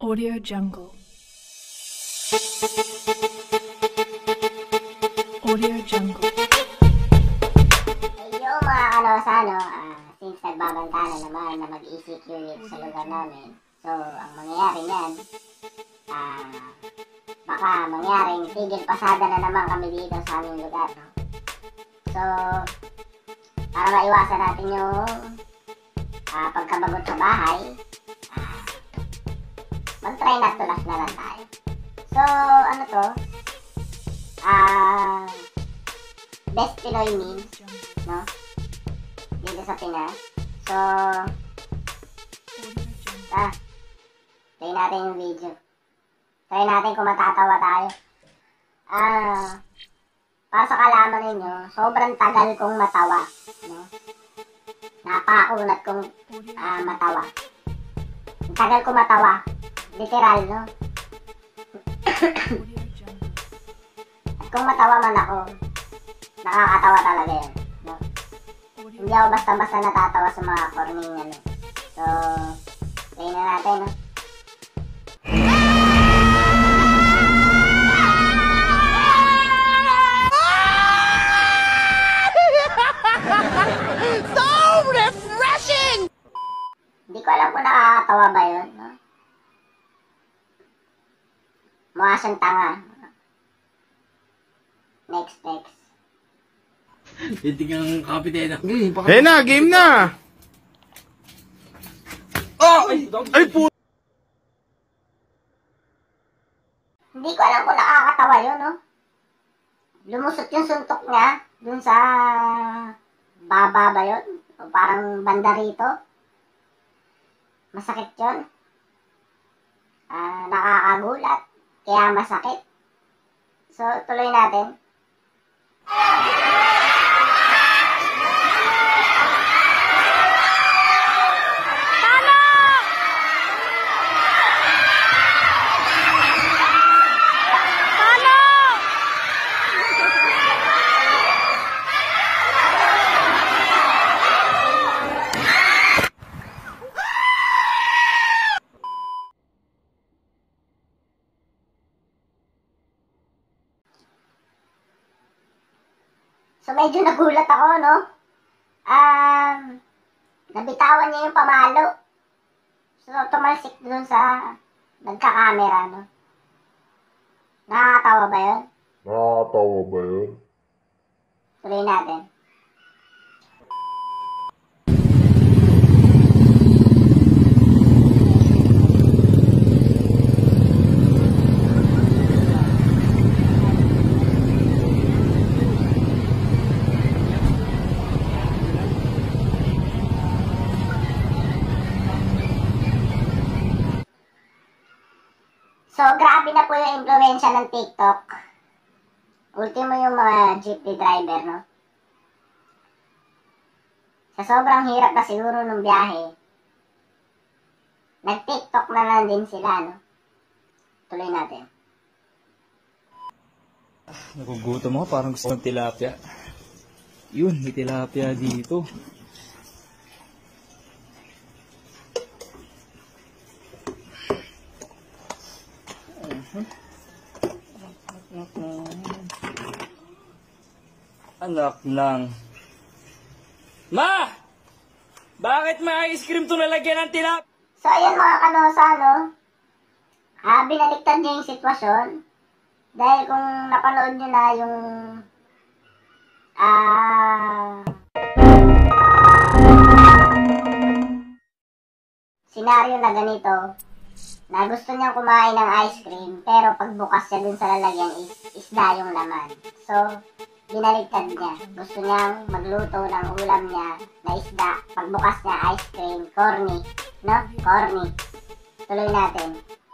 Audio Jungle. Audio Jungle. Yo mga kanosano, since nagbabanta na naman na mag-ECQ sa lugar namin, so ang mangyayari niyan, baka mangyaring tigil pasada na naman kami dito sa aming lugar, no? So, para maiwasan natin yung pagkabagot sa bahay, mag-try not to laugh na lang tayo. So, ano to? Best Pinoy memes, no? Dito sa Pinas. So, play natin yung video. Try natin kung matatawa tayo. Para sa kalaman ninyo, sobrang tagal kong matawa, no? Napakaunat kong matawa. Ang tagal kong matawa. Literal, no? At kung matawa man ako, nakakatawa talaga yun, no? Hindi ako basta-basta natatawa sa mga corning, ano. So, play na natin, no? So refreshing! Hindi ko alam kung nakakatawa ba yun, no? Mukha siyang tanga. Next. Hindi kang kapitena. Hey na, game na! Oh! Ay po! Hindi ko alam kung nakakatawa yun, no? Lumusot yung suntok niya dun sa baba ba yun? O parang banda rito. Masakit yun. Nakakagulat. Kaya masakit. So, tuloy natin. So, medyo nagulat ako, no? Nabitawan niya yung pamalo. So, tumalsik dun sa nagka-camera, no? Nakakatawa ba yun? Tuloy natin. So, grabe na po yung impluwensya ng TikTok. Ultimo yung mga jeepney driver, no? Sa sobrang hirap na siguro ng biyahe, nag-TikTok na lang din sila, no? Tuloy natin. Nagugutom ako, parang gusto ng tilapia. Yun, may tilapia dito. Anak ng... Ma! Bakit may ice cream to nalagyan ng tilap? So, ayan mga kanosa, no? Binaliktad niya yung sitwasyon. Dahil kung napanood niyo na yung... senaryo na ganito, na gusto niyang kumain ng ice cream, pero pagbukas niya dun sa lalagyan is isda yung laman. So, binaligtad niya. Gusto niyang magluto ng ulam niya na isda. Pagbukas niya, ice cream. Corny. No? Corny. Tuloy natin.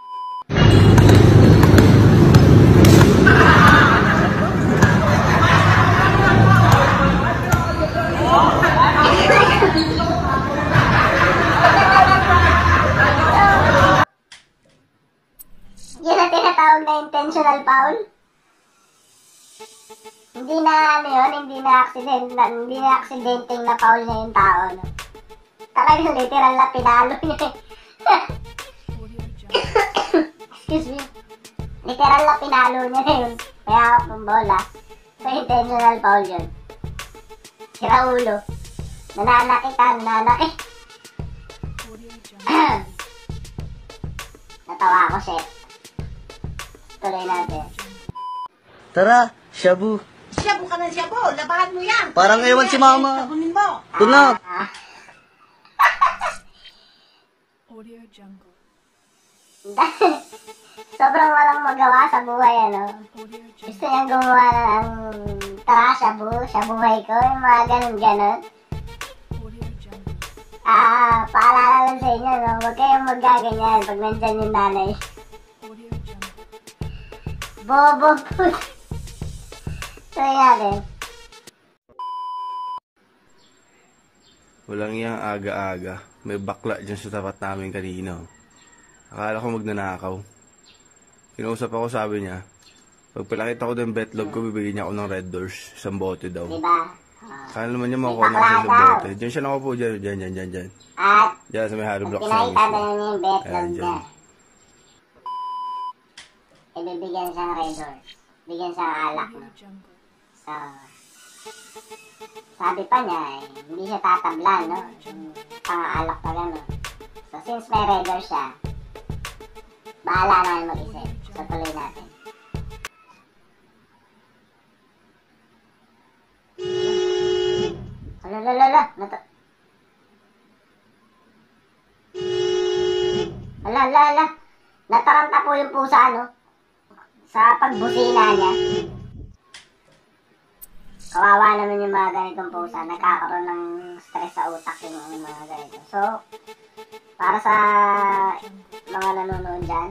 Yun ang tinatawag na intentional foul. Hindi na aksidenteng na foul niya yung tao, no? Talagang literal na pinalo niya. excuse me. Literal na pinalo niya na yun. Kaya ako ng bola. So, intentional foul yun. Sira ulo. Nananakit ka, nananakit. Natawa ako, chef. Tuloy natin. Tara, shabu. Shabu ka ng shabu. Labahan mo yan. Parang ewan si mama. Tabunin mo. Ito na. Audio Jungle. Sobrang walang magawa sa buhay, ano. Audio Jungle. Gusto niyang gumawa ng tara, shabu, shabuhay ko, yung mga ganun-ganun. Audio Jungle. Paalala lang sa inyo, no? Huwag kayong magaganyan pag nandyan yung nanay. Audio Jungle. Bobo po. So, yan. Walang iyang aga-aga. May bakla dyan sa tapat namin kanina. Akala ko magnanakaw. Kinausap ako, sabi niya, pag palakita ko ng betlog ko, bibigyan niya ako ng Red Doors. Isang bote daw. Diba? Kala naman niya makukuha niya kasi ng bote. Diyan siya nakaupo, dyan. At, Diyan sa may hollow block sa pinakita na mismo. niya yung betlog Ayan, niya. dyan. Ibibigyan siyang Red Doors. Bigyan siyang alak, no? Audio Jungle. So, sabi pa niya, hindi siya tatabla, no? Pang-alak na gano'n. So, since may Red Doors siya, bahala na mag-isip. So, tuloy natin. Alalala, Alalala, nataranta po yung pusa, no? Sa pagbusina niya. Kawawa naman yung mga ganitong pusa. Nagkakaroon ng stress sa utak yung mga ganito. So, para sa mga nanonood dyan,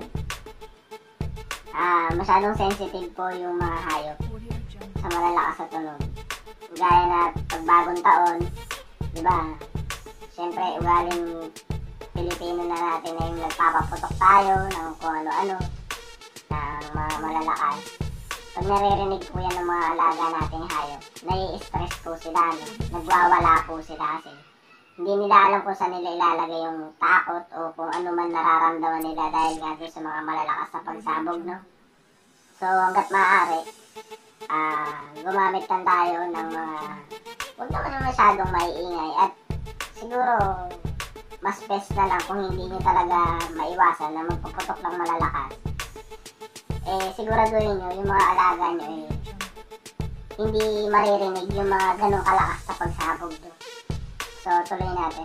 masyadong sensitive po yung mga hayop Audio Jungle. sa malalakas sa tunog. Gaya na pagbagong taon, di ba? Siyempre, ugaling Pilipino na natin na yung nagpapaputok tayo ng kung ano-ano, ng mga malalakas. Pag naririnig po yan ng mga alaga nating hayop, nai-stress po sila, no? Nagwawala po sila kasi hindi nila alam kung saan nila ilalagay yung takot o kung ano man nararamdaman nila dahil nga doon sa mga malalakas na pagsabog, no? So, hanggat maaari, gumamit lang tayo ng mga, huwag naman masyadong maiingay at siguro, mas best na lang kung hindi nyo talaga maiwasan na magpuputok ng malalakas. Siguraduhin nyo, yung mga alaga nyo hindi maririnig yung mga ganong kalakas na pagsabog doon. So, tuloy natin.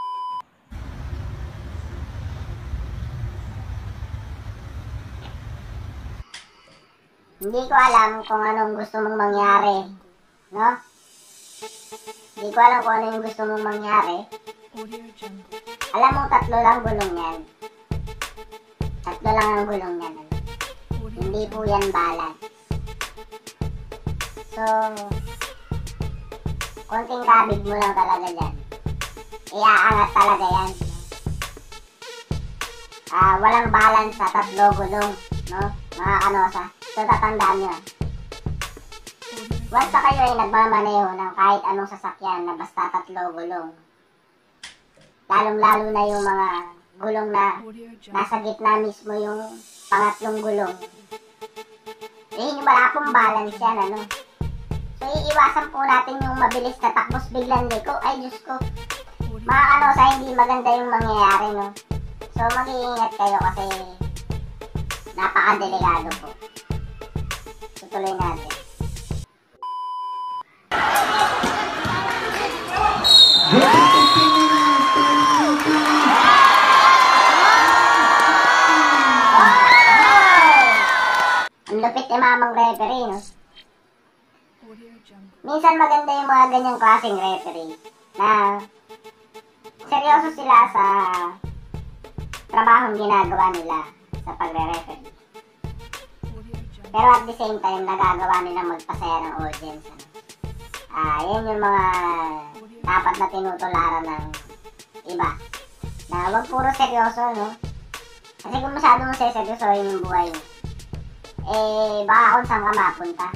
Hindi ko alam kung anong gusto mong mangyari, no? Hindi ko alam kung ano yung gusto mong mangyari. Audio Jungle. Alam mo, 3 lang gulong yan. 3 lang ang gulong yan. Audio Hindi po yan balance. So, konting kabig mo lang talaga dyan. Iaangat talaga yan. Walang balance sa 3 gulong, no? Mga kanosa. So, tatandaan nyo. Once na kayo ay nagmamaneho ng kahit anong sasakyan na basta 3 gulong, lalong-lalo na yung mga gulong na Audio Jungle. nasa gitna mismo yung pangatlong gulong. Wala pong balance yan, ano? So, iiwasan po natin yung mabilis na takbos biglang liko. Ay, Diyos ko. Mga kanosa, hindi maganda yung mangyayari, no? So, mag-iingat kayo kasi napaka-delikado po. So, tuloy natin. Ang lupit ni mamang referee, no? Audio Jungle. Minsan maganda yung mga ganyang klaseng referee na seryoso sila sa trabahong ginagawa nila sa pagre-referee. Audio Jungle. Pero at the same time, nagagawa nila magpasaya ng audience. Yan yung mga dapat na tinutularan ng iba. Na wag puro seryoso, no? Kasi kung masyado mo seryosohin yung buhay mo, baka kung saan ka mapunta.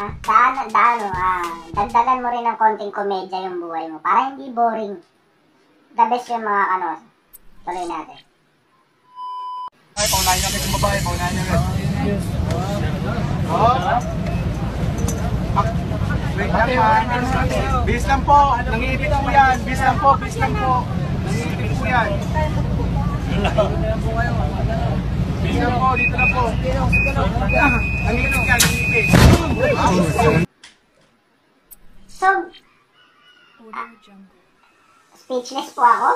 Dagdagan mo rin ng konting komedya yung buhay mo para hindi boring. The best yung mga kanosa. Tuloy natin. Ay, paunahin niyo agad yung babae, paunahin niyo agad. Oh. Wait lang ha. Bis lang po, nangiipit po yan. Bis lang po, bis lang po. Nangiipit po yan. Bis lang po, dito na po. Nangiipit yan, nangiipit. So, Audio Jungle. speechless po ako.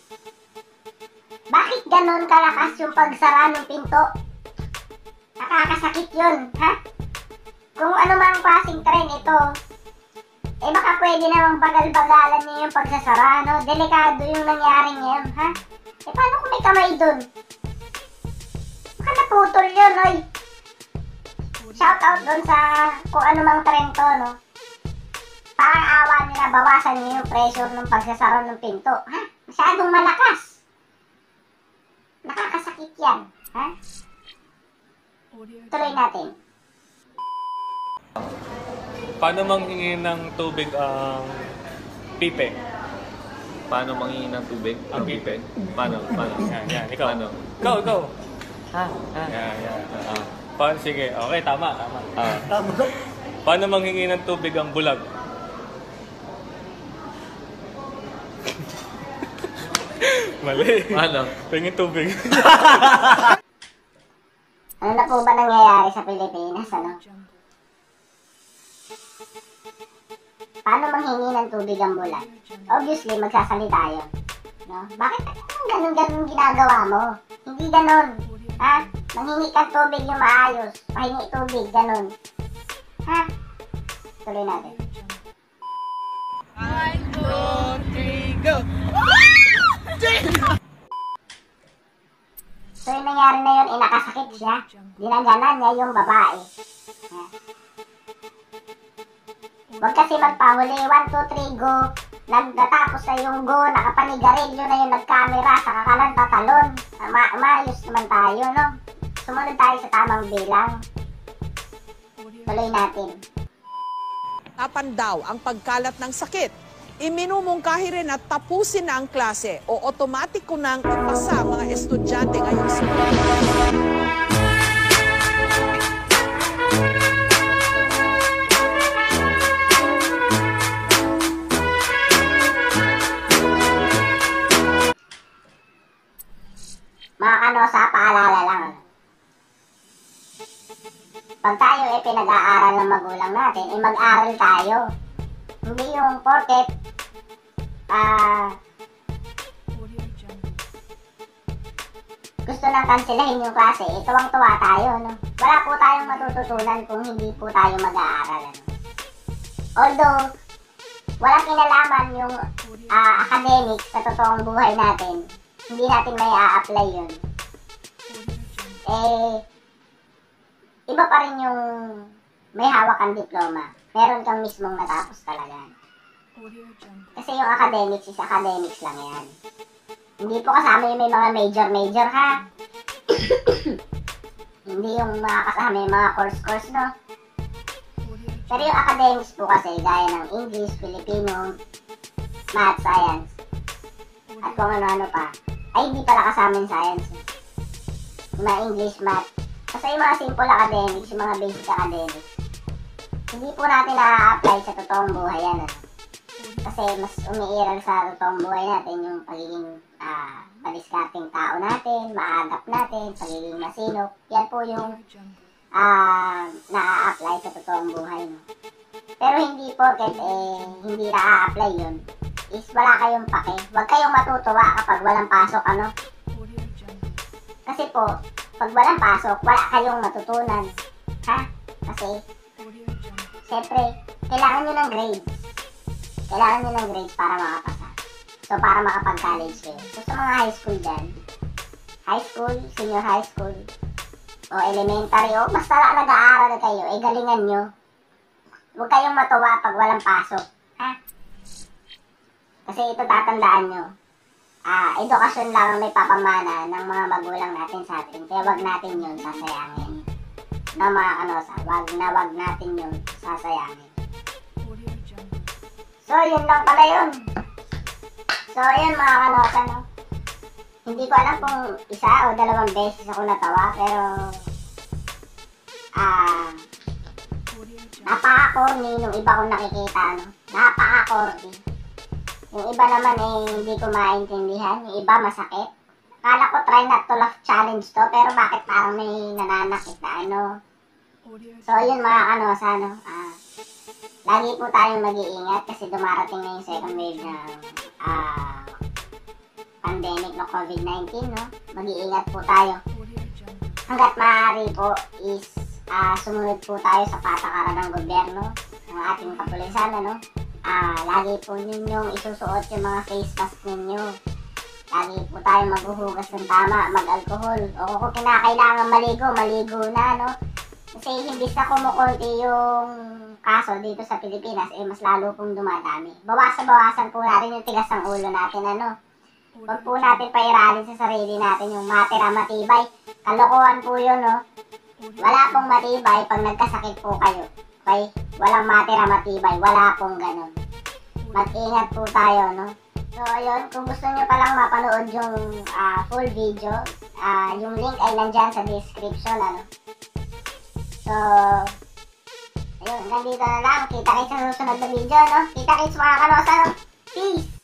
Bakit ganon kalakas yung pagsara ng pinto? Nakakasakit yun, ha? Kung ano mang klaseng tren ito, eh baka pwede namang bagal-bagalan niyo yung pagsasara, no? Delikado yung nangyari ngayon, ha? Eh paano kung may kamay dun? Baka naputol yun, oy. Shout out dun sa kung ano mang tren to, no? Parang awa nila, bawasan niyo yung pressure ng pagsasara ng pinto, ha? Masyadong malakas. Nakakasakit yan, ha? Audio Tuloy natin. Paano manghingi ng tubig ang pipe? Paano manghingi ng tubig? Ang pipe? Paano? Yan, ikaw. Paano? Ikaw. Ha? Yan. Paano? Sige, okay, tama. Paano manghingi ng tubig ang bulag? Mali. Paano? Pingin tubig. Ano na po ba nangyayari sa Pilipinas, ano? Jungle. Paano manghingi ng tubig ang bulan? Obviously, magsasalita yun. No? Bakit ganun ginagawa mo? Hindi ganun. Ha? Manghingi ka tubig yung maayos. Pahingi tubig, ganun. Ha? Tuloy natin. So yung nangyari na yun, nakasakit siya. Dinaganan niya yung babae. Ha? Huwag kasi magpahuli. 1, 2, 3, go. Natapos na yung go. Nakapanigarilyo na yung nagkamera. Saka ka lang tatalon. Maayos naman tayo, no? Sumunod tayo sa tamang bilang. Tuloy natin. Tapan daw ang pagkalat ng sakit. Iminumungkahi rin at tapusin na ang klase o otomatiko nang ipasa mga estudyante ngayong simula. Mga kanosa, paalala lang. Pag tayo pinag-aaral ng magulang natin, mag-aral tayo. Hindi yung porket Audio Jungle. gusto nang kansilahin yung klase, tuwang-tuwa tayo, no? Wala po tayong matututunan kung hindi po tayo mag-aaral, ano? Although, walang kinalaman yung academics sa totoong buhay natin, hindi natin may a-apply yun. Iba pa rin yung may hawak kang diploma. Meron kang mismong natapos talaga. Audio Jungle. Kasi yung academics is academics lang yan. Hindi po kasama yung may mga major, ha? Hindi yung mga kasama yung mga course, no? Pero yung academics po kasi, gaya ng English, Filipino, Math, Science, at kung ano-ano pa, ay hindi pala kasama yung Science. Yung mga English, Math, kasi yung mga simple academics, yung mga basic academics, hindi po natin na-apply sa totoong buhay yan. Ano? Kasi mas umiiral sa totoong buhay natin yung pagiging madiskarting tao natin, maagap natin, pagiging masinop. Yan po yung na-apply sa totoong buhay. No? Pero hindi porket hindi na-apply yun, is wala kayong pake. Huwag kayong matutuwa kapag walang pasok, ano? Kasi po, pag walang pasok, wala kayong matutunan. Ha? Kasi, siyempre, kailangan nyo ng grades. Kailangan nyo ng grades para makapasa. So, para makapag-college kayo. So, sa mga high school dyan, high school, senior high school, o elementary, o basta nag-aaral kayo, galingan nyo. Huwag kayong matuwa pag walang pasok. Ha? Kasi ito tatandaan nyo. Edukasyon lang ang may papamana ng mga magulang natin sa atin. Kaya wag natin yun sasayangin. Na mga kanosa, wag natin yun sasayangin. So, yun lang pala yun. So, yun mga kanosa, no? Hindi ko alam kung isa o dalawang beses ako natawa, pero Audio Jungle. napaka-corny nung iba kong nakikita, no? Napaka-corny. Yung iba naman hindi ko maintindihan, yung iba masakit. Akala ko try not to laugh challenge to, pero bakit parang may nananakit na ano. Audio So yun mga kanosa, no? Lagi po tayong mag-iingat kasi dumarating na yung second wave ng pandemic ng COVID-19, no? Mag-iingat po tayo. Audio Jungle. Hanggat maaari po is sumunod po tayo sa patakaran ng gobyerno, ng ating kapulisan, ano? Lagi po ninyong isusuot yung mga face mask ninyo. Lagi po tayo maghuhugas ng tama, mag-alcohol. O kung kinakailangan maligo na, no? Kasi imbis na kumukunti yung kaso dito sa Pilipinas, mas lalo pong dumadami. Bawasan po natin yung tigas ng ulo natin, ano? Huwag po natin pairalin sa sarili natin yung matira matibay. Kalokohan po yun, no? Wala pong matibay pag nagkasakit po kayo. Okay? Walang matira matibay. Wala pong ganun. Mag-ingat po tayo, no? So, ayun. Kung gusto nyo palang mapanood yung full video, yung link ay nandyan sa description, ano? So, ayun. Hanggang dito na lang. Kita kayo sa susunod na video, no? Kita kayo sa mga kanosa, no? Peace!